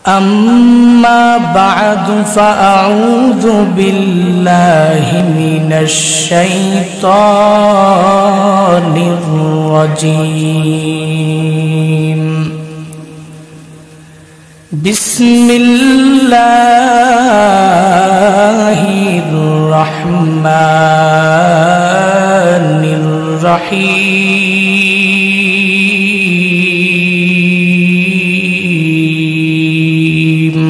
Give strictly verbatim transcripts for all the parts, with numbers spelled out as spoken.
أما بعد فأعوذ بالله من الشيطان الرجيم. بسم الله الرحمن الرحيم.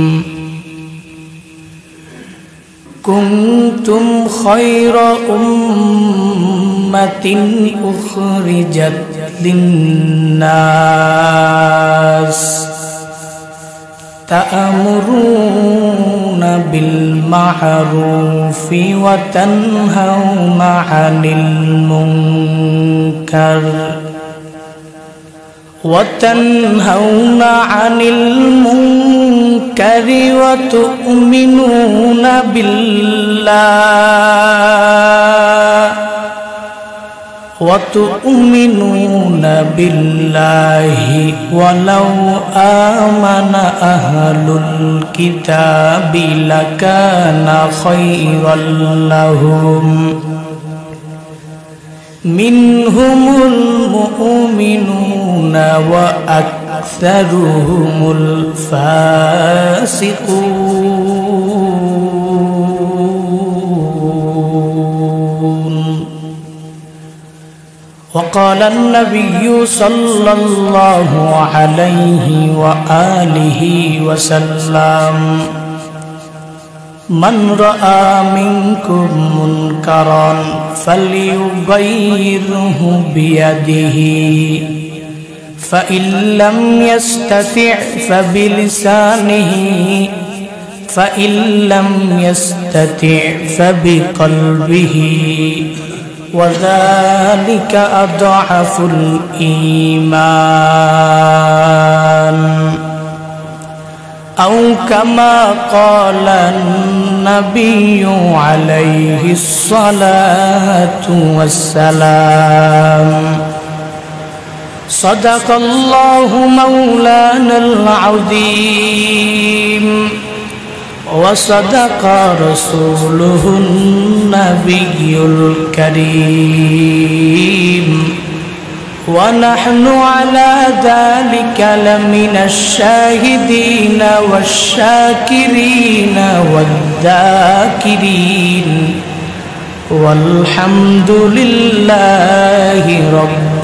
كنتم خير أمة أخرجت للناس تأمرون بالمعروف وتنهون عن المنكر وتنهون عن المنكر وتؤمنون بالله وتؤمنون بالله ولو آمن أهل الكتاب لكان خيرا لهم منهم المؤمنون وأكثرهم الفاسقون. وقال النبي صلى الله عليه وآله وسلم: من رأى منكم منكرا فليغيره بيده، فإن لم يستطع فبلسانه، فإن لم يستطع فبقلبه، وذلك أضعف الإيمان. أو كما قال النبي عليه الصلاة والسلام: صدق الله مولانا العظيم، وصدق رسوله النبي الكريم، ونحن على ذلك لمن الشاهدين والشاكرين والذاكرين، والحمد لله رب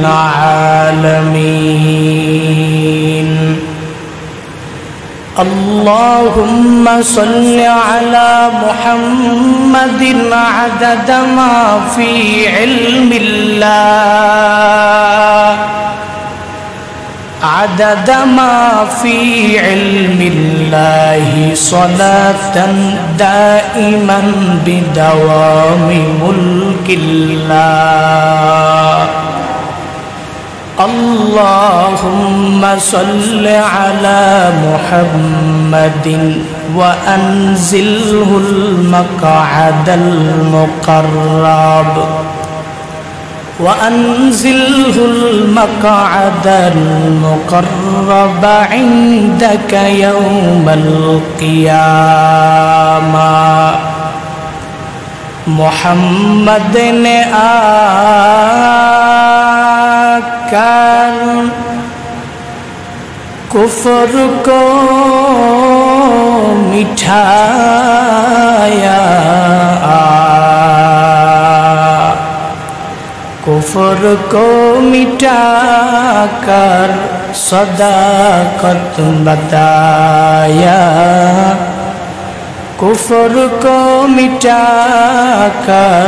العالمين. اللهم صل على محمد عدد ما في علم الله، عدد ما في علم الله، صلاة دائما بدوام ملك الله. اللهم صل على محمد وأنزله المقعد المقرب، وأنزله المقعد المقرب عندك يوم القيامة. محمد نے آکر کفر کو مٹھایا، کفر کو مٹا کر صداقت بتایا، کفر کو مٹا کر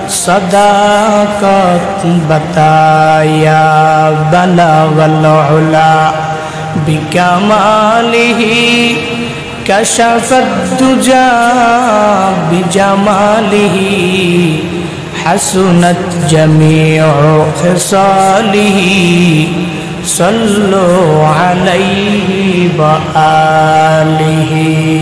صداقت بتایا. بلغ العلا بکمالہ کشف الدجا بجمالہ، حسنت جميع خصاله، صلوا عليه وآله.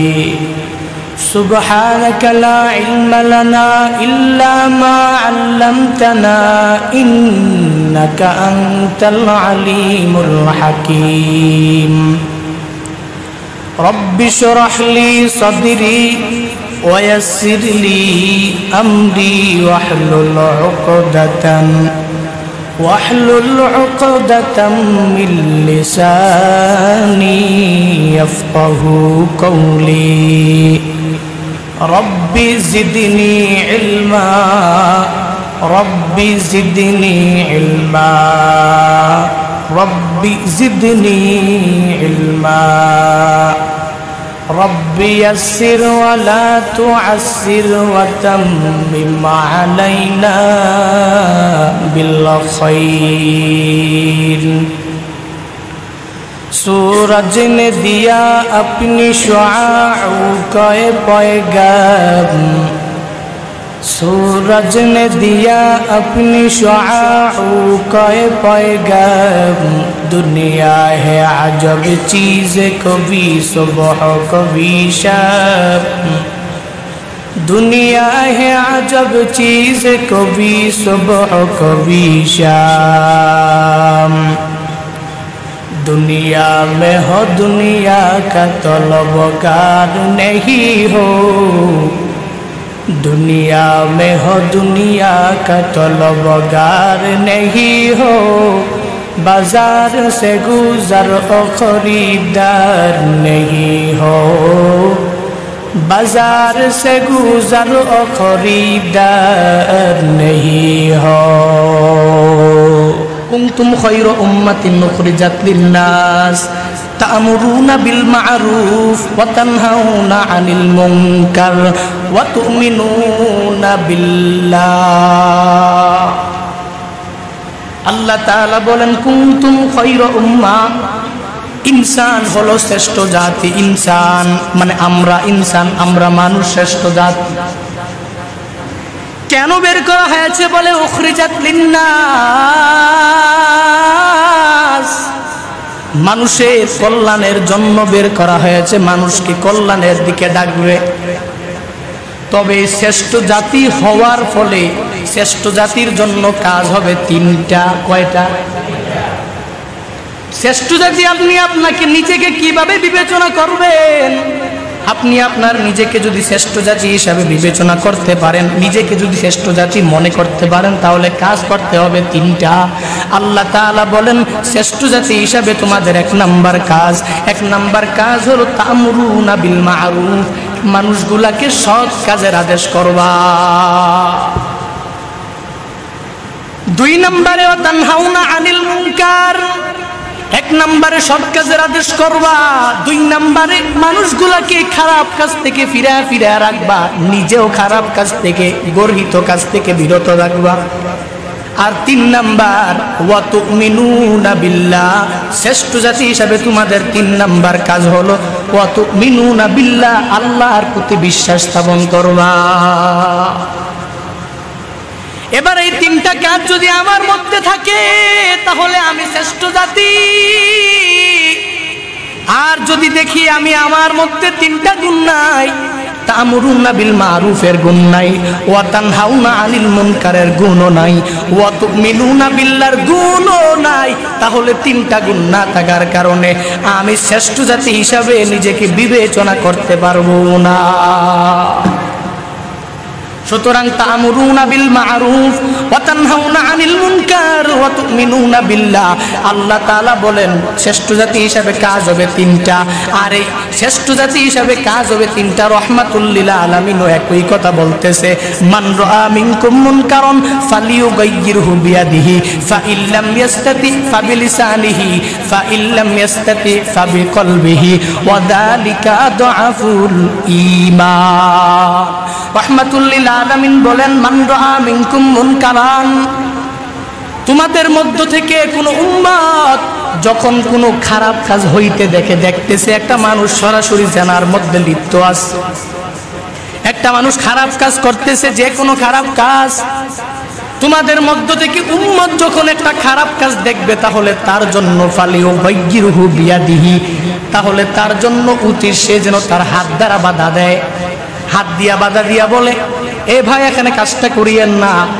سبحانك لا علم لنا إلا ما علمتنا إنك أنت العليم الحكيم. Rabbi इश्रह ली सदरी वयस्सिर ली अमरी वहलुल उक़दतन वहलुल उक़दतम मिन लिसानी यफ़क़हू क़ौली rabbi ज़िदनी इल्मा rabbi ज़िदनी इल्मा rabbi ज़िदनी इल्मा rabbi यस्सिर वला तुअस्सिर वतम्मिम अलैना बिल खैर। सूरज ने दिया अपनी शुआओं का पैगाम सूरज ने दिया अपनी शुआओं का पैगाम दुनिया है अजब चीज़ कभी सुबह कभी शाम दुनिया है अजब चीज़ कभी सुबह कभी शाम। दुनिया में हो दुनिया का तलबगार नहीं हो दुनिया में हो दुनिया का तलबगार नहीं हो बाजार से गुजर ओ खरीदार नहीं हो बाजार से गुजर ओ खरीदार नहीं हो। कुंतुम खैर उम्मतिन उखरिजत लिन्नास तामुरूना बिल मारूफ व तन्हाउना अनिल मुनकर व तुमिनूना बिल्लाह। अल्लाह ताला बोलेन कुंतुम खैर उम्मा इंसान हलो श्रेष्ठ जाति इंसान माने आम्रा इंसान आम्रा मानुष श्रेष्ठ जाति কেন বের করা হয়েছে বলে উখরিজাত লিন্নাস মানুষের কল্যাণের জন্য বের করা হয়েছে মানুষকে কল্যাণের দিকে ডাকবে। তবে শ্রেষ্ঠ জাতি হওয়ার ফলে শ্রেষ্ঠ জাতির জন্য কাজ হবে তিনটা। কয়টা? শ্রেষ্ঠ জাতি আপনি আপনাকে নিজেকে কিভাবে বিবেচনা করবেন আপনি আপনার নিজেকে যদি শ্রেষ্ঠ জাতি হিসাবে বিবেচনা করতে পারেন নিজেকে যদি শ্রেষ্ঠ জাতি মনে করতে পারেন তাহলে কাজ করতে হবে তিনটা। আল্লাহ তাআলা বলেন শ্রেষ্ঠ জাতি হিসাবে তোমাদের এক নাম্বার কাজ এক নাম্বার কাজ হলো তা'মুরুনা বিল মা'রুফ মানুষগুলাকে সৎ কাজের আদেশ করবা। দুই নম্বরে ওয়া তানহাউনা আনিল মুনকার এক নম্বরে সৎ কাজের আদেশ করবা দুই নম্বরে মানুষগুলাকে খারাপ কাজ থেকে ফিরা ফিরা রাখবা নিজেও খারাপ কাজ থেকে গর্হিত কাজ থেকে বিরত রাখবা। আর তিন নাম্বার ওয়া তুমিনুনা বিল্লাহ শ্রেষ্ঠ জাতি হিসাবে তোমাদের তিন নাম্বার কাজ হলো ওয়া তুমিনুনা বিল্লাহ আল্লাহর প্রতি বিশ্বাস স্থাপন করবা। এবার এই তিনটা কাজ যদি আমার মধ্যে থাকে তাহলে আমি শ্রেষ্ঠ জাতি। আর যদি দেখি আমি আমার মধ্যে তিনটা গুণ নাই তা'মুরুনা বিল মা'রুফের গুণ নাই ওয়া তানহাউনা আনিল মুনকারের গুণও নাই ওয়া তুমিনুনা বিল্লাহর গুণও নাই তাহলে তিনটা গুণ না থাকার কারণে আমি শ্রেষ্ঠ জাতি হিসাবে নিজেকে বিবেচনা করতে পারবো না। সুতরাং তা'মুরুনা বিল মা'রুফ ওয়া তানহাউনা আনিল মুনকার ওয়া তুমিনুনা বিল্লাহ আল্লাহ তাআলা বলেন শ্রেষ্ঠ জাতি হিসাবে কাজ হবে তিনটা। আর এই শ্রেষ্ঠ জাতি হিসাবে কাজ হবে তিনটা। রাহমাতুল লিল আলামিনও একই কথা বলতেছে মান রাআ মিনকুম মুনকারান ফালিয়ুগাইয়িরহু বিয়াদিহি ফাইল্লাম ইয়াস্তাতি ফাবিলিসানিহি ফাইল্লাম ইয়াস্তাতি ফাবিকলবিহি ওয়া যালিকা আদআফুল ঈমান। রাহমাতুল লিল আলামিন বলেন মান রাআ মিনকুম মুনকারান তোমাদের মধ্য থেকে কোন উম্মত যখন কোনো খারাপ কাজ হইতে দেখে দেখতেছে একটা মানুষ সরাসরি জানার মধ্যে লিপ্ত আছে একটা মানুষ খারাপ কাজ করতেছে যে কোনো খারাপ কাজ তোমাদের মধ্য থেকে উম্মত যখন একটা খারাপ কাজ দেখবে তাহলে তার জন্য ফালিয়ুগাইয়িরহু বিয়াদিহি তাহলে তার জন্য উচিত সে যেন তার হাত দ্বারা বাধা দেয় হাত দিয়া বাধা দিয়া বলে এ ভাই এখানে কাজটা করিয়েন না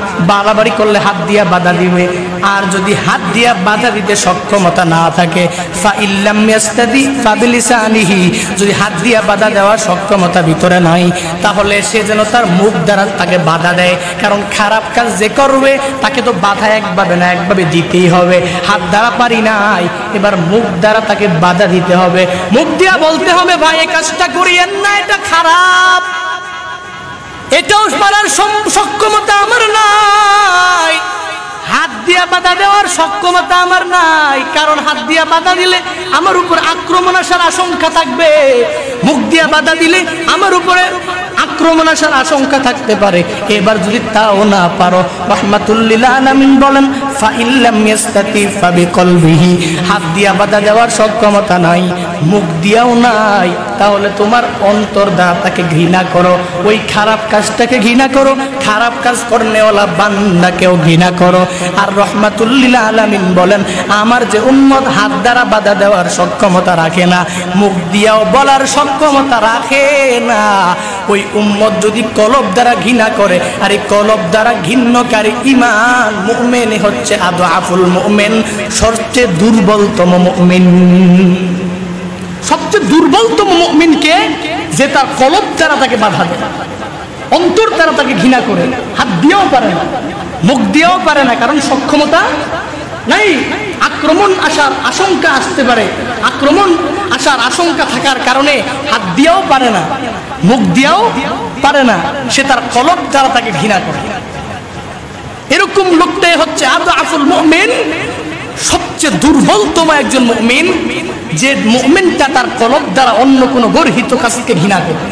বাড়াবাড়ি করলে হাত দিয়া বাধা দিবে, আর যদি হাত দিয়া বাধা দিতে সক্ষমতা না থাকে ফা ইল্লাম ইয়াস্তাদি ফাবিলিসানিহি, যদি হাত দিয়া বাধা দেওয়ার সক্ষমতা ভিতরে নাই তাহলে সে যেন তার মুখ দ্বারা তাকে বাধা দেয়। কারণ খারাপ কাজ যে করবে তাকে তো বাধা একভাবে না একভাবে দিতেই হবে। হাত দ্বারা পারি নাই, এবার মুখ দ্বারা তাকে বাধা দিতে হবে। মুখ দিয়া বলতে হবে ভাই এই কাজটা করিয়েন না, এটা খারাপ, এটাও পারার সক্ষমতা আমার নাই। হাত দিয়া বাধা দেওয়ার সক্ষমতা আমার নাই, কারণ হাত দিয়া বাধা দিলে আমার উপর আক্রমণ আসার আশঙ্কা থাকবে। মুখ দিয়া বাধা দিলে আমার উপরে আক্রমণ আসার আশঙ্কা থাকতে পারে। এবার যদি তাও না পারো, রাহমাতুল লিল আলামিন বলেন ফা ইল্লাম ইয়াস্তাতি ফাবিকলবিহি, হাত দিয়া বাধা দেওয়ার সক্ষমতা নাই, মুখ দিয়াও নাই, তাহলে তোমার অন্তর দ্বারা তাকে ঘৃণা করো, ওই খারাপ কাজটাকে ঘৃণা করো, খারাপ কাজ করনেওয়ালা বান্দাকেও ঘৃণা করো। আর রাহমাতুল লিল আলামিন বলেন আমার যে উম্মত হাত দ্বারা বাধা দেওয়ার সক্ষমতা রাখে না, মুখ দিয়াও বলার সক্ষমতা রাখে না, ওই উম্মত যদি কলব দ্বারা ঘৃণা করে, আর এই কলব দ্বারা ঘৃণ্যকারী ঈমান মুমিন হচ্ছে আদআফুল মুমিন, সবচেয়ে দুর্বলতম মুমিন। সবচেয়ে দুর্বলতম মুমিনকে যে তার কলব দ্বারা তাকে বাধা দেয়, অন্তর দ্বারা তাকে ঘৃণা করে, হাত দিয়েও পারে না, মুখ দিয়েও পারে না, কারণ সক্ষমতা নাই। আক্রমণ আসার আশঙ্কা আসতে পারে, আক্রমণ আসার আশঙ্কা থাকার কারণে হাত দিয়েও পারে না, মুখ দিয়েও পারে না, সে তার কলব দ্বারা তাকে ঘৃণা করে। এরকম লোকটাই হচ্ছে আদআফুল মুমিন, সবচেয়ে দুর্বলতম একজন মুমিন, যে মুমিনটা তার কলব দ্বারা অন্য কোনো গর্হিত কাজকে ঘৃণা করে।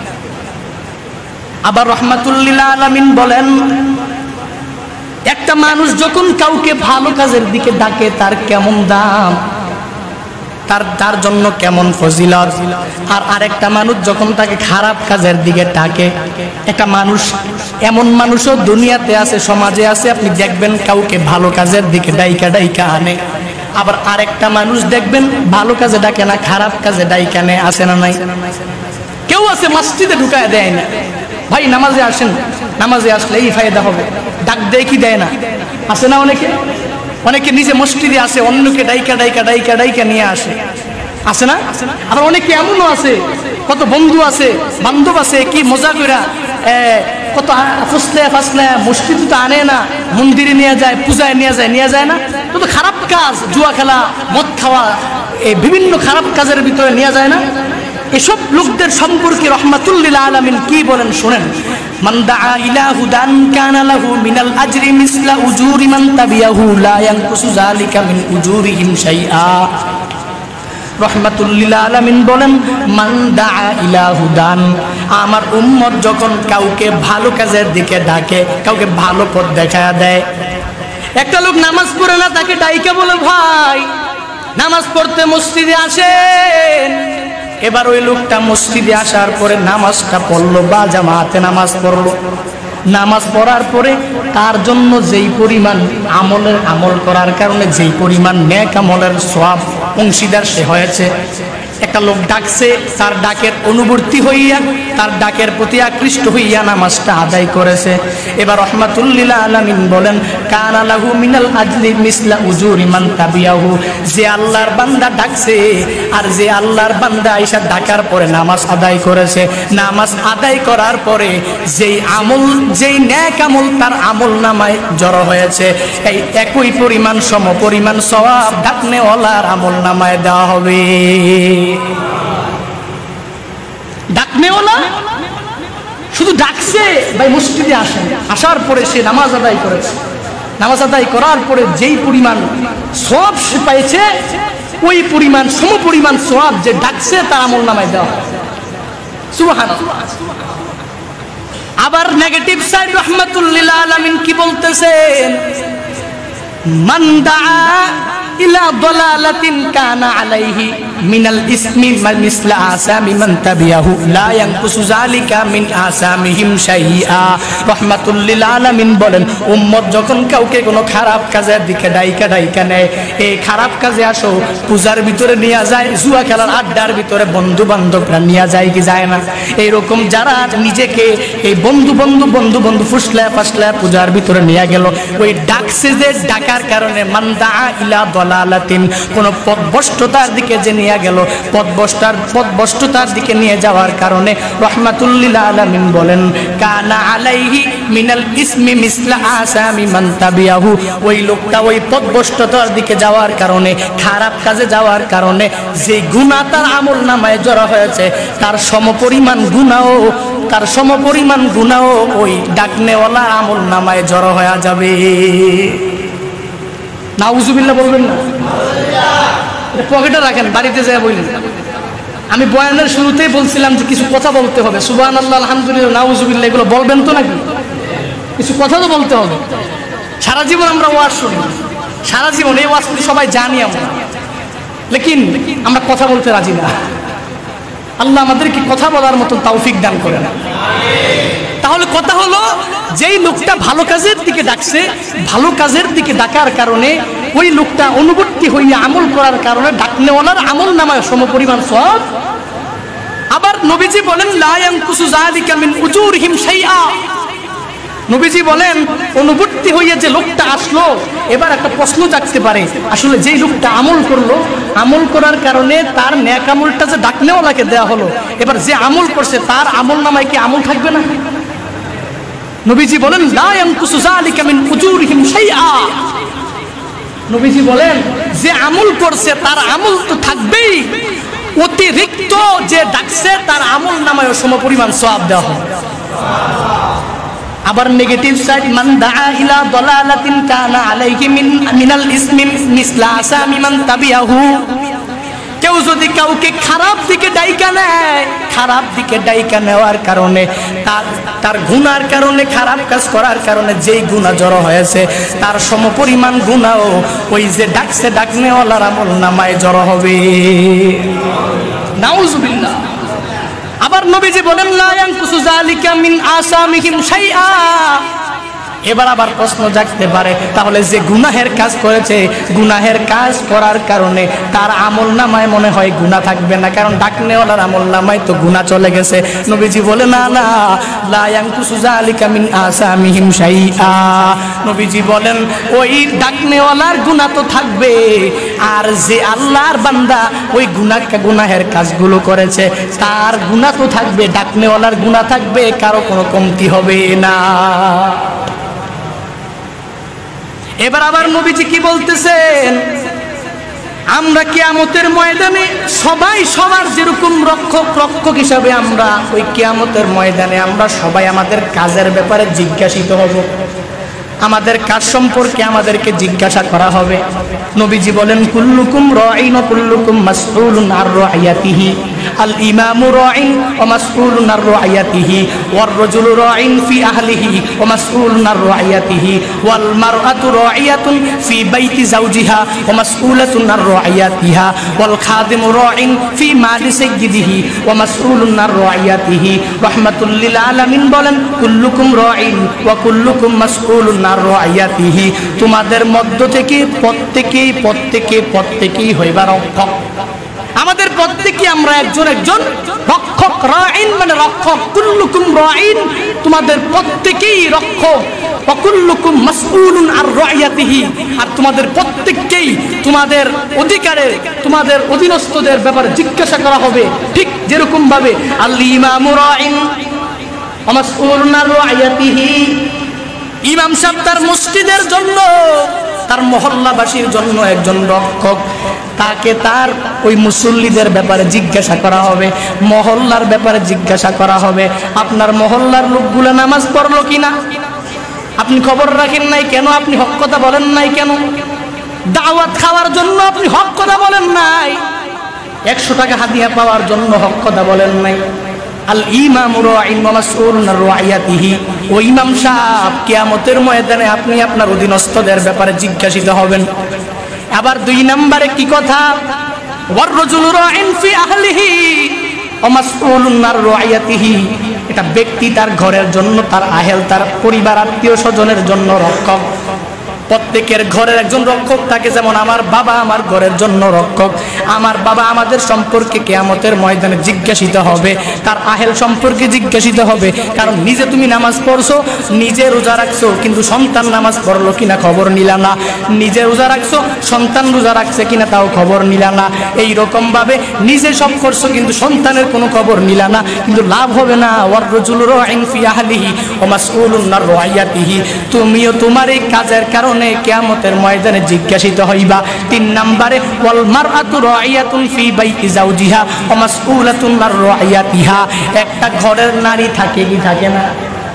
আবার রাহমাতুল লিল আলামিন বলেন একটা মানুষ যখন কাউকে ভালো কাজের দিকে ডাকে তার কেমন দাম, তার তার জন্য কেমন ফজিলত। আর আরেকটা মানুষ যখন তাকে খারাপ কাজের দিকে ডাকে, একটা মানুষ এমন মানুষও দুনিয়াতে আছে, সমাজে আছে, আপনি দেখবেন কাউকে ভালো কাজের দিকে ডাইকা ডাইকা আনে, আবার আরেকটা মানুষ দেখবেন ভালো কাজে ডাকে না, খারাপ কাজে ডাইকা নেয়, আছে না নাই? কেউ আছে মসজিদে ঢুকায় দেয় না, ভাই নামাজে আসেন, নামাজে আসলে এই ফায়দা হবে, ডাক দেয় কি দেয় না? আছে না অনেকে? অনেকে নিজে মসজিদে আসে, অন্যকে ডাইকা ডাইকা ডাইকা ডাইকা নিয়ে আসে, আছে না? আবার অনেকে এমনও আছে, কত বন্ধু আছে, বান্ধব আছে, কি মজা কইরা কত ফসলে ফাসলে মসজিদে তো আনে না, মন্দিরে নিয়ে যায়, পূজায় নিয়ে যায়, নিয়ে যায় না, কত খারাপ কাজ, জুয়া খেলা, মদ খাওয়া, এই বিভিন্ন খারাপ কাজের ভিতরে নিয়ে যায় না? এসব লোকদের সম্পর্কে রাহমাতুল লিল আলামিন কি বলেন শুনেন, মান দাআ ইলা হুদান কানা লাহু মিনাল আজরি মিসলা উজুরি মান তাবিয়াহু লা ইয়ানকুসু যালিকা মিন উজুরিহিম শাইআ। রাহমাতুল লিল আলামিন বলেন মান দাআ ইলা হুদান, আমার উম্মত যখন কাউকে ভালো কাজের দিকে ডাকে, কাউকে ভালো পথ দেখায়া দেয়, একটা লোক নামাজ পড়ে না, তাকে ডাইকা বলে ভাই নামাজ পড়তে মসজিদে আসেন। এবার ওই লোকটা মসজিদে আসার পরে নামাজটা পড়লো বা জামাতে নামাজ পড়লো, নামাজ পড়ার পরে তার জন্য যেই পরিমাণ আমলের আমল করার কারণে যেই পরিমাণ নেক আমলের সওয়াব অংশীদার সে হয়েছে, একটা লোক ডাকছে, তার ডাকের অনুবর্তী হইয়া, তার ডাকের প্রতি আকৃষ্ট হইয়া নামাজটা আদায় করেছে। এবার রাহমাতুল লিল আলামিন বলেন কানা লাহু মিনাল আজলি মিসলা উজুরি মান তাবিয়াহু, যে আল্লাহর বান্দা ডাকছে আর যে আল্লাহর বান্দা আয়েশা ডাকার পরে নামাজ আদায় করেছে, নামাজ আদায় করার পরে যেই আমল, যেই নেক আমল তার আমল নামায় জড়ো হয়েছে, এই একই পরিমাণ সম পরিমাণ সওয়াব ডাকনেওয়ালার আমল নামায় দেওয়া হবে। ডাকনেওয়ালা শুধু ডাকছে, ভাই মসজিদে আসেন, আসার পরে সে নামাজ আদায় করেছে, নামাজ আদায় করার পরে যেই পরিমাণ সওয়াব সে পাইছে, ওই পরিমাণ সম পরিমাণ সওয়াব যে ডাকছে তার আমল নামায় দেওয়া হয়। সুবহানাল্লাহ। আবার নেগেটিভ সাইড রাহমাতুল লিল আলামিন কি বলতেছেন, মান দাআ ইলা দালালাতিন কানা আলাইহি মিনাল ইসমি মিসলা আসামি মান তাবিয়াহু লা ইয়ানকুসু যালিকা মিন আসামিহিম শাইআ। রাহমাতুল লিল আলামিন বলেন উম্মত যখন কাউকে কোনো খারাপ কাজের দিকে ডাইকা ডাইকা নেয়, এই খারাপ কাজে আসো, পূজার ভিতরে নিয়ে যায়, জুয়া খেলার আড্ডার ভিতরে বন্ধু বান্ধবরা নিয়ে যায় কি যায় না? এইরকম যারা নিজেকে এই বন্ধু বন্ধু বন্ধু বন্ধু ফুসলা ফাসলা পূজার ভিতরে নিয়ে গেল, ওই ডাকছে যে ডাকার কারণে মান দাআ ইলা দালালাতিন, কোন পথভ্রষ্টতার দিকে যে নিয়ে গেল, পথভ্রষ্টার পথভ্রষ্টতার দিকে নিয়ে যাওয়ার কারণে রাহমাতুল লিল আলামিন বলেন কানা আলাইহি মিনাল ইসমি মিসলা আসামি মান তাবিয়াহু, ওই লোকটা ওই পথভ্রষ্টতার দিকে যাওয়ার কারণে, খারাপ কাজে যাওয়ার কারণে যে গুনাহ তার আমল নামায় জড়া হয়েছে, তার সমপরিমাণ গুনাহ তার সমপরিমাণ গুনাহ ওই ডাকনেওয়ালা আমল নামায় জড়ো হয়ে যাবে। নাউজুবিল্লাহ বলবেন না? পকেটে রাখেন, বাড়িতে যায় বললেন। আমি বয়ানের শুরুতেই বলছিলাম যে কিছু কথা বলতে হবে, সুবহানাল্লাহ আলহামদুলিল্লাহ নাউজুবিল্লাহ এগুলো বলবেন তো নাকি? কিছু কথা তো বলতে হবে। সারা জীবন আমরা ওয়াজ শুনি, সারা জীবন এই ওয়াজ সবাই জানি আমরা, লেকিন আমরা কথা বলতে রাজি না। আল্লাহ আমাদেরকে কথা বলার মতো তৌফিক দান করেন। তাহলে কথা হলো, যেই লোকটা ভালো কাজের দিকে ডাকছে, ভালো কাজের দিকে ডাকার কারণে ওই লোকটা অনুবর্তী হইয়া আমল করার কারণে ডাকনেওয়ালার আমল নামায় সমপরিমাণ সওয়াব। আবার নবীজি বলেন লা ইয়ানকুসু যালিকা মিন উজুরিহিম শাইআ। নবীজি বলেন অনুবর্তী হইয়া যে লোকটা আসলো, এবার একটা প্রশ্ন জাগতে পারে, আসলে যেই লোকটা আমল করলো, আমল করার কারণে তার নেক আমলটা যে ডাকনেওয়ালাকে দেয়া হলো, এবার যে আমল করছে তার আমল নামায় কি আমল থাকবে না? নবীজি বলেন লা ইয়ানকুসু যালিকা মিন উজুরিহিম শাইআ। নবীজি বলেন যে আমল করছে তার আমল তো থাকবেই, অতিরিক্ত যে ডাকছে তার আমল নামায় সমপরিমাণ সওয়াব দেওয়া হবে। আবার নেগেটিভ সাইড মান দাআ ইলা দালালাতিন কানা আলাইহি মিন মিনাল ইসমি মিসলা আসামি মান তাবিয়াহু। কেউ যদি কাউকে খারাপ দিকে ডাইকা নেয়, খারাপ দিকে ডাইকা নেওয়ার কারণে তার তার গুনার কারণে, খারাপ কাজ করার কারণে যেই গুনাহ জড়ো হয়েছে তার সমপরিমাণ গুনাহ ওই যে ডাকছে ডাকনেওয়ালার আমল নামায় জড়ো হবে। নাউজুবিল্লাহ। আবার নবীজি বলেন লা ইয়ানকুসু যালিকা মিন আসামিহিম শাইআ। এবার আবার প্রশ্ন জাগতে পারে, তাহলে যে গুনাহের কাজ করেছে, গুনাহের কাজ করার কারণে তার আমল নামায় মনে হয় গুনাহ থাকবে না, কারণ ডাকনেওয়ালার আমল নামায় তো গুনাহ চলে গেছে। নবীজি বলে না না, লা ইয়ানকুসু যালিকা মিন আসামিহিম শাইআ। নবীজি বলেন ওই ডাকনেওয়ালার গুনাহ তো থাকবে, আর যে আল্লাহর বান্দা ওই গুনাহ গুনাহের কাজগুলো করেছে তার গুনাহ তো থাকবে, ডাকনেওয়ালার গুনাহ থাকবে, কারো কোনো কমতি হবে না। এবার আবার নবীজি কি বলতেছেন, আমরা কিয়ামতের ময়দানে সবাই সবার যেরকম রক্ষক রক্ষক হিসাবে আমরা ওই কিয়ামতের ময়দানে আমরা সবাই আমাদের কাজের ব্যাপারে জিজ্ঞাসিত হব, আমাদের কাজ সম্পর্কে আমাদেরকে জিজ্ঞাসা করা হবে। নবীজি বলেন কুল্লুকুম রাঈন ওয়া কুল্লুকুম মাসউলুন আর রাইয়াতিহি। আল ইমামু রাঈন ওয়া মাসউলুন আর রাইয়াতিহি, ওয়ার রাজুলু রাঈন ফি আহলিহি ওয়া মাসউলুন আর রাইয়াতিহি, ওয়াল মারআতু রাইয়াতুন ফি বাইতি যাওজিহা ওয়া মাসউলাতুন আর রাইয়াতিহা, ওয়াল খাদিমু রাঈন ফি মালি সাইয়্যিদিহি ওয়া মাসউলুন আর রাইয়াতিহি। রাহমাতুল লিল আলামিন বলেন কুল্লুকুম রাঈন ওয়া কুল্লুকুম মাসউলুন আর রাইয়াতিহি। তোমাদের মধ্য থেকে প্রত্যেকেই প্রত্যেকে প্রত্যেকেই হইবা রক্ষক। আমাদের প্রত্যেকে আমরা একজন একজন রক্ষক। রাঈন মানে রক্ষক, কুল্লুকুম রাঈন তোমাদের প্রত্যেকেই রক্ষক, ওয়া কুল্লুকুম মাসউলুন আর রাইয়াতিহি আর তোমাদের প্রত্যেককেই তোমাদের অধিকারের তোমাদের অধীনস্থদের ব্যাপারে জিজ্ঞাসা করা হবে। ঠিক যেরকম ভাবে আল ইমামু রাঈন ওয়া মাসউলুন আর রাইয়াতিহি, ইমাম সাহেব তার মসজিদের জন্য তার মহল্লাবাসীর জন্য একজন রক্ষক, তাকে তার ওই মুসল্লিদের ব্যাপারে জিজ্ঞাসা করা হবে, মহল্লার ব্যাপারে জিজ্ঞাসা করা হবে। আপনার মহল্লার লোকগুলো নামাজ পড়লো কিনা, আপনি খবর রাখেন নাই কেন, আপনি হক কথা বলেন নাই কেন, দাওয়াত খাওয়ার জন্য আপনি হক কথা বলেন নাই, একশো টাকা হাদিয়া পাওয়ার জন্য হক কথা বলেন নাই। আল ইমামু রাঈন ওয়া মাসউলুন আর রাইয়াতিহি, ওই ইমাম সাহেব কিয়ামতের ময়দানে আপনি আপনার অধীনস্থদের ব্যাপারে জিজ্ঞাসিত হবেন। আবার দুই নম্বরে কি কথা, ওয়ার রাজুলু রাইন ফি আহলিহি ওয়া মাসউলুন আন রাইয়াতিহি। এটা ব্যক্তি তার ঘরের জন্য, তার আহেল, তার পরিবার, আত্মীয় স্বজনের জন্য রক্ষক। প্রত্যেকের ঘরের একজন রক্ষক থাকে, যেমন আমার বাবা আমার ঘরের জন্য রক্ষক। আমার বাবা আমাদের সম্পর্কে কিয়ামতের ময়দানে জিজ্ঞাসিত হবে, তার আহেল সম্পর্কে জিজ্ঞাসিত হবে। কারণ নিজে তুমি নামাজ পড়ছো, নিজে রোজা রাখছো, কিন্তু সন্তান নামাজ পড়লো কিনা খবর নিলা না। নিজে রোজা রাখছো, সন্তান রোজা রাখছে কিনা তাও খবর নিলা না। এই রকম ভাবে নিজে সব করছো কিন্তু সন্তানের কোনো খবর নিলা না, কিন্তু লাভ হবে না। ওয়ার রাজুলু রাইন ফি আহলিহি ওয়া মাসউলুন আন রাইয়াতিহি। তুমিও তোমার এই কাজের কারণে কিয়ামতের ময়দানে জিজ্ঞাসিত হইবা। তিন নম্বরে ওয়াল মারআতু রাইয়াতুন ফি বাইতি যাওজিহা ওয়া মাসউলাতুন আন রাইয়াতিহা। একটা ঘরের নারী থাকে কি থাকে না?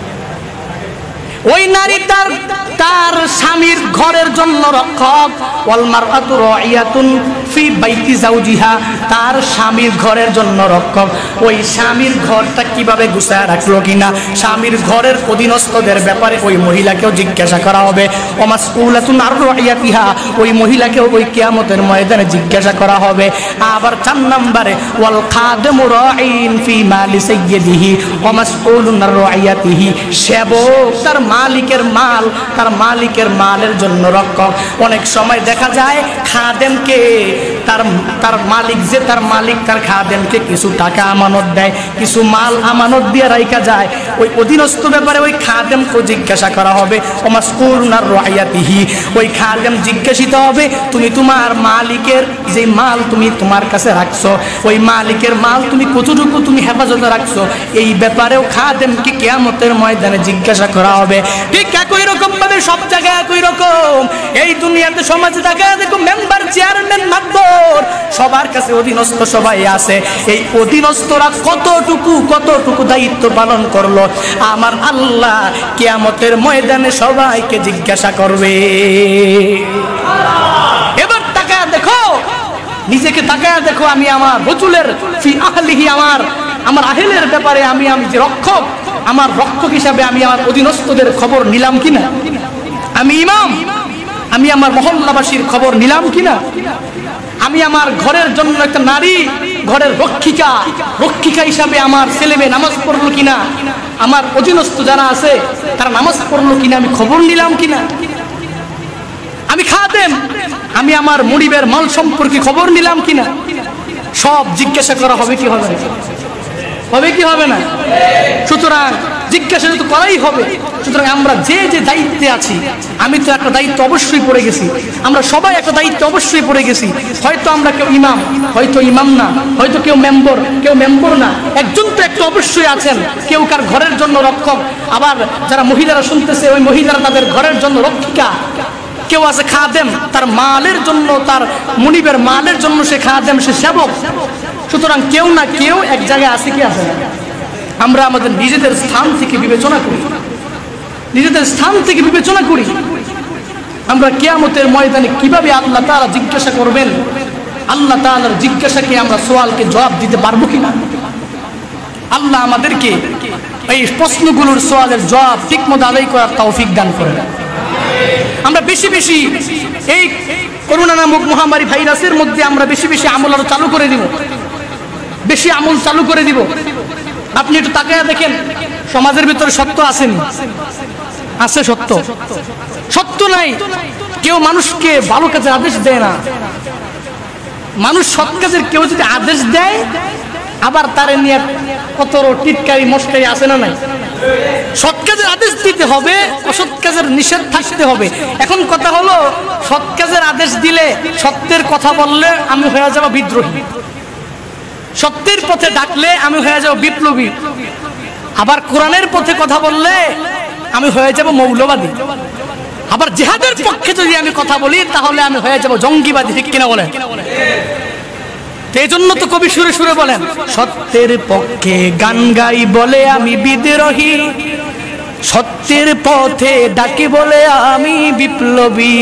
ওই নারী তার তার স্বামীর ঘরের জন্য রক্ষক। ওয়াল মারআতু রাইয়াতুন ফি বাইতি যাওজিহা, তার স্বামীর ঘরের জন্য রক্ষক। ওই স্বামীর ঘরটা কিভাবে গুছায় রাখলো কিনা, স্বামীর ঘরের অধীনস্থদের ব্যাপারে ওই মহিলাকেও জিজ্ঞাসা করা হবে। ওয়া মাসউলাতুন আন রাইয়াতিহা, ওই মহিলাকেও ওই কিয়ামতের ময়দানে জিজ্ঞাসা করা হবে। আবার চার নম্বরে ওয়াল খাদিমু রাইন ফি মালি সাইয়্যিদিহি ওয়া মাসউলুন আন রাইয়াতিহি। সেবক তার মালিকের মাল, তার মালিকের মালের জন্য রক্ষক। অনেক সময় দেখা যায় খাদেমকে তার তার মালিক যে তার মালিক তার খাদেমকে কিছু টাকা আমানত দেয়, কিছু মাল আমানত দিয়ে রাইখা যায়। ওই অধীনস্থ ব্যাপারে ওই খাদেমকে জিজ্ঞাসা করা হবে। ওয়া মাসউলুন আন রাইয়াতিহি, ওই খাদেম জিজ্ঞাসিত হবে তুমি তোমার মালিকের যে মাল তুমি তোমার কাছে রাখছো, ওই মালিকের মাল তুমি কতটুকু তুমি হেফাজতে রাখছো, এই ব্যাপারেও খাদেমকে কিয়ামতের ময়দানে জিজ্ঞাসা করা হবে। ঠিক একই রকম ভাবে সব জায়গায় একই রকম। এই দুনিয়াতে সমাজে দেখা দেখো মেম্বার, চেয়ারম্যান, মাতবর সবার কাছে অধীনস্থ সবাই আছে। এই অধীনস্থরা কতটুকু কতটুকু দায়িত্ব পালন করলো আমার আল্লাহ কিয়ামতের ময়দানে সবাইকে জিজ্ঞাসা করবে। এবার তাকায় দেখো, নিজেকে তাকায় দেখো, আমি আমার রাজুলের ফি আহলিহি, আমার আমার আহেলের ব্যাপারে আমি আমি যে রক্ষক, আমার রক্ষক হিসাবে আমি আমার অধীনস্থদের খবর নিলাম কিনা? আমি ইমাম, আমি আমার মহল্লাবাসীর খবর নিলাম কিনা? আমি আমার ঘরের জন্য একটা নারী, ঘরের রক্ষিকা, রক্ষিকা হিসাবে আমার ছেলে মেয়ে নামাজ পড়লো কিনা? আমার অধীনস্থ যারা আছে তারা নামাজ পড়লো কিনা আমি খবর নিলাম কিনা? আমি খাদেম, আমি আমার মুরিবের মাল সম্পর্কে খবর নিলাম কিনা? সব জিজ্ঞাসা করা হবে কি হবে না? হবে কি হবে না? সুতরাং জিজ্ঞাসা তো করাই হবে। সুতরাং আমরা যে যে দায়িত্বে আছি, আমি তো একটা দায়িত্ব অবশ্যই পড়ে গেছি, আমরা সবাই একটা দায়িত্ব অবশ্যই পড়ে গেছি। হয়তো আমরা কেউ ইমাম, হয়তো ইমাম না, হয়তো কেউ মেম্বর, কেউ মেম্বর না, একজন তো একটু অবশ্যই আছেন। কেউ কার ঘরের জন্য রক্ষক, আবার যারা মহিলারা শুনতেছে ওই মহিলারা তাদের ঘরের জন্য রক্ষিকা। কেউ আছে খাদেম, তার মালের জন্য, তার মুনিবের মালের জন্য সে খাদেম, সে সেবক। সুতরাং কেউ না কেউ এক জায়গায় আছে কি আছে না? আমরা আমাদের নিজেদের স্থান থেকে বিবেচনা করি, নিজেদের স্থান থেকে বিবেচনা করি আমরা কিয়ামতের ময়দানে কিভাবে আল্লাহ তাআলা জিজ্ঞাসা করবেন, আল্লাহ তাআলার জিজ্ঞাসাকে আমরা সওয়ালকে জবাব দিতে পারবো কিনা। আল্লাহ আমাদেরকে এই প্রশ্নগুলোর সওয়ালের জবাব ঠিকমতো আদায় করার তৌফিক দান করেন। আমরা বেশি বেশি এই করোনা নামক মহামারী ভাইরাসের মধ্যে আমরা বেশি বেশি আমল আরো চালু করে দিব, বেশি আমল চালু করে দিব। আপনি একটু তাকায়া দেখেন, সমাজের ভিতরে সত্য আসেনি, আছে সত্য, সত্য নাই। কেউ মানুষকে ভালো কাজের আদেশ দেয় না। মানুষ সৎ কাজের কেউ যদি আদেশ দেয়, আবার তারে নিয়ে কত টিটকারি মস্কারি আসে না নাই? সৎ কাজের আদেশ দিতে হবে, অসৎ কাজের নিষেধ থাকতে হবে। এখন কথা হলো, সৎ কাজের আদেশ দিলে, সত্যের কথা বললে আমি হয়ে যাব বিদ্রোহী, সত্যের পথে ডাকলে আমি হয়ে যাব বিপ্লবী, আবার কোরআনের পথে কথা বললে আমি হয়ে যাব মৌলবাদী, আবার জিহাদের পক্ষে যদি আমি কথা বলি তাহলে আমি হয়ে যাব জঙ্গিবাদী। ঠিক কিনা বলেন? এই জন্য তো কবি সুরে সুরে বলেন, সত্যের পক্ষে গান গাই বলে আমি বিদ্রোহী, সত্যের পথে ডাকি বলে আমি বিপ্লবী।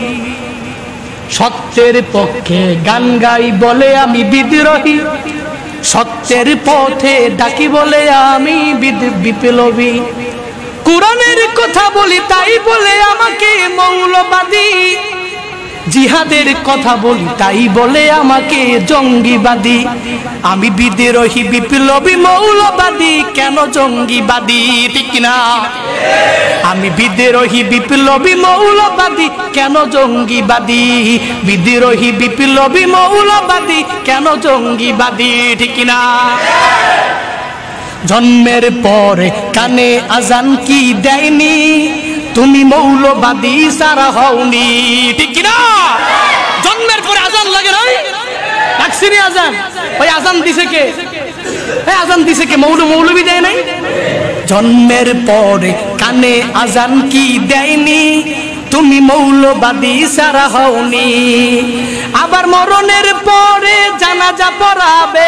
সত্যের পক্ষে গান গাই বলে আমি বিদ্রোহী, সত্যের পথে ডাকি বলে আমি বিপ্লবী। কোরআনের কথা বলি তাই বলে আমাকে মৌলবাদী, জিহাদের কথা বলি তাই বলে আমাকে জঙ্গিবাদী। আমি বিদ্রোহী বিপ্লবী মৌলবাদী, কেন জঙ্গিবাদী? ঠিক কিনা? আমি বিদ্রোহী বিপ্লবী মৌলবাদী, কেন জঙ্গিবাদী? বিদ্রোহী বিপ্লবী মৌলবাদী, কেন জঙ্গিবাদী? ঠিক কিনা? জন্মের পরে কানে আজান কি দেয়নি, তুমি মৌলবাদী সারা হওনি। ঠিক কিনা? জন্মের পরে আজান লাগে নাই? লাগছিনি আজান? ওই আজান দিছে কে? এই আজান দিছে কে? মৌল মৌলবী দেয় নাই? জন্মের পরে কানে আজান কি দেয়নি, তুমি মৌলবাদী সারা হওনি। আবার মরণের পরে জানাজা পড়াবে,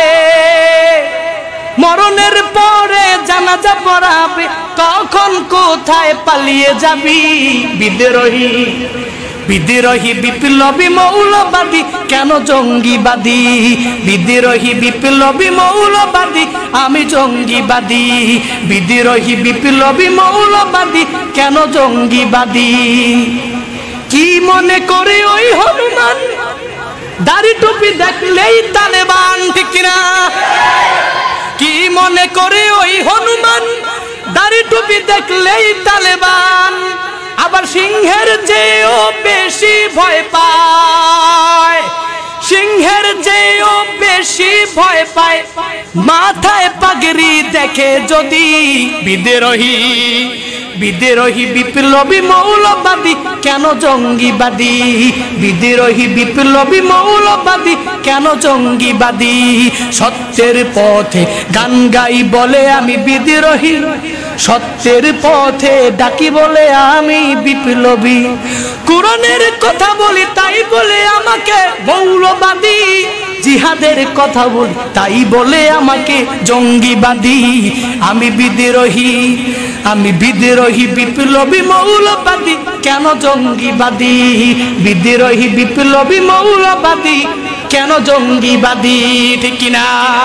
মরণের পরে জানাজা পড়াবে, তখন কোথায় পালিয়ে যাবি? বিদ্রোহী বিদ্রোহী বিপ্লবী মৌলবাদী, কেন জঙ্গিবাদী? বিদ্রোহী বিপ্লবী মৌলবাদী, আমি জঙ্গিবাদী। বিদ্রোহী বিপ্লবী মৌলবাদী, কেন জঙ্গিবাদী? কি মনে করে ওই হনুমান, দাড়ি টুপি দেখলেই তালেবান? ঠিক কিনা? কি মনে করে ওই হনুমান, দাড়ি টুপি দেখলেই তালেবান? আবার সিংহের চেয়েও বেশি ভয় পায়, সিংহের চেয়েও বেশি ভয় পায় মাথায় পাগড়ি দেখে যদি। বিদ্রোহী বিদ্রোহী বিপ্লবী মৌলবাদী, কেন জঙ্গিবাদী? বিদ্রোহী বিপ্লবী মৌলবাদী, কেন জঙ্গিবাদী? সত্যের পথে গান গাই বলে আমি বিদ্রোহী, সত্যের পথে ডাকি বলে আমি বিপ্লবী। কোরআনের কথা বলি তাই বলে আমাকে মৌলবাদী, জিহাদের কথা বলি তাই বলে আমাকে জঙ্গিবাদী। আমি বিদ্রোহী, আমি বিদ্রোহী বিপ্লবী মৌলবাদী, কেন জঙ্গিবাদী? বিদ্রোহী বিপ্লবী মৌলবাদী, কেন জঙ্গিবাদী? ঠিক কিনা?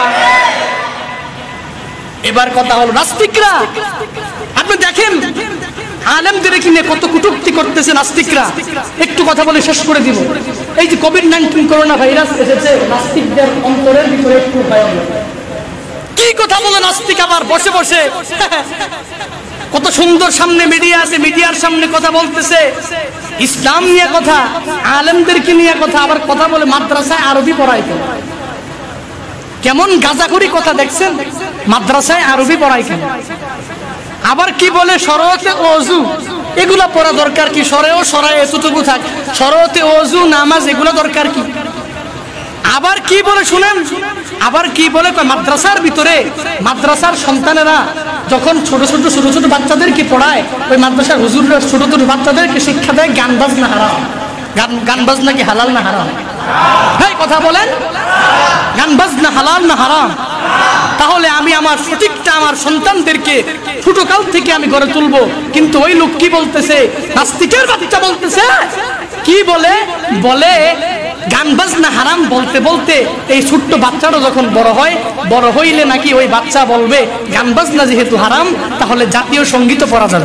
এবার কথা হলো নাস্তিকরা। আপনি দেখেন আলেমদের কিনে কত কটূক্তি করতেছে নাস্তিকরা। একটু কথা বলে শেষ করে দিব। এই যে কোভিড নাইন্টিন করোনা ভাইরাস এসেছে, নাস্তিকদের অন্তরের ভিতরে একটু ভয় হলো। কি কথা বলে নাস্তিক আবার বসে বসে কত সুন্দর সামনে মিডিয়া আছে, মিডিয়ার সামনে কথা বলতেছে ইসলাম নিয়ে কথা, আলেমদেরকে নিয়ে কথা, আবার কথা বলে মাদ্রাসায় আরবি পড়াইতে। কেমন গাঁজাখুরি কথা দেখছেন? মাদ্রাসায় আরবি পড়াই কেন? আবার কি বলে সরতে ওযু, এগুলা পড়া দরকার কি? সরেও সরায় এতটুকু থাক, সরতে ওযু নামাজ এগুলো দরকার কি? আবার কি বলে শুনেন, আবার কি বলে মাদ্রাসার ভিতরে মাদ্রাসার সন্তানেরা যখন ছোট ছোট ছোট ছোট বাচ্চাদেরকে পড়ায়, ওই মাদ্রাসার হুজুররা ছোট ছোট বাচ্চাদেরকে শিক্ষা দেয় গান বাজনা হারাম। গান গান বাজনা কি হালাল না হারাম? ভাই কথা বলেন, গান বাজনা হালাল না হারাম? তাহলে আমি আমার সঠিকটা আমার সন্তানদেরকে ছোটকাল থেকে আমি গড়ে তুলবো। কিন্তু ওই লোক কি বলতেছে, নাস্তিকের বাচ্চা বলতেছে, কি বলে বলে গান বাজনা হারাম বলতে বলতে এই ছোট্ট বাচ্চাটা যখন বড় হয়, বড় হইলে নাকি ওই বাচ্চা বলবে গান বাজনা যেহেতু হারাম তাহলে জাতীয় সঙ্গীতও পড়া যাবে।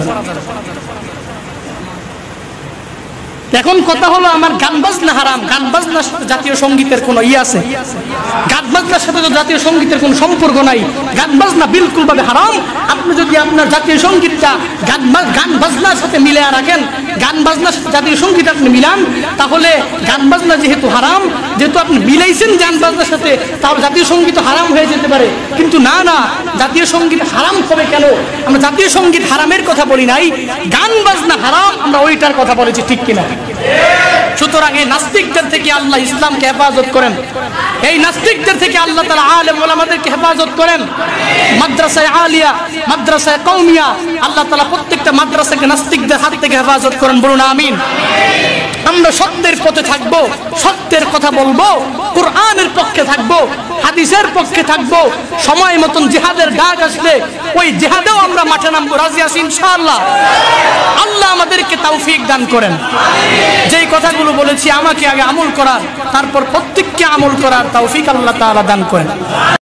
এখন কথা হলো আমার গান বাজনা হারাম, গান বাজনার সাথে জাতীয় সঙ্গীতের কোনো ই আছে? গান বাজনার সাথে তো জাতীয় সঙ্গীতের কোনো সম্পর্ক নাই। গান বাজনা বিলকুল ভাবে হারাম। আপনি যদি আপনার জাতীয় সঙ্গীতটা গান গান বাজনার সাথে মিলিয়ে রাখেন, গান বাজনার সাথে জাতীয় সঙ্গীত আপনি মিলান, তাহলে গান বাজনা যেহেতু হারাম, যেহেতু আপনি মিলাইছেন গান বাজনার সাথে, তাহলে জাতীয় সঙ্গীত হারাম হয়ে যেতে পারে। কিন্তু না না, জাতীয় সঙ্গীত হারাম হবে কেন? আমরা জাতীয় সঙ্গীত হারামের কথা বলি নাই, গান বাজনা হারাম আমরা ওইটার কথা বলেছি। ঠিক কিনা? সুতরাং এই নাস্তিকদের থেকে আল্লাহ ইসলামকে হেফাজত করেন, এই নাস্তিকদের থেকে আল্লাহ তাআলা আলেম ওলামাদেরকে হেফাজত করেন। মাদ্রাসায়ে আলিয়া, মাদ্রাসায়ে কওমিয়া, আল্লাহ তাআলা প্রত্যেকটা মাদ্রাসাকে নাস্তিকদের হাত থেকে হেফাজত করেন। বলুন আমিন। আমরা সত্যের পথে থাকবো, সত্যের কথা বলবো, কোরআনের পক্ষে থাকবো, হাদিসের পক্ষে থাকবো। সময় মতন জিহাদের ডাক আসলে ওই জিহাদেও আমরা মাঠে নামবো। রাজি আছি ইনশাআল্লাহ? আল্লাহ আমাদেরকে তৌফিক দান করেন। যেই কথাগুলো বলেছি আমাকে আগে আমল করার, তারপর প্রত্যেককে আমল করার তৌফিক আল্লাহ তাআলা দান করেন।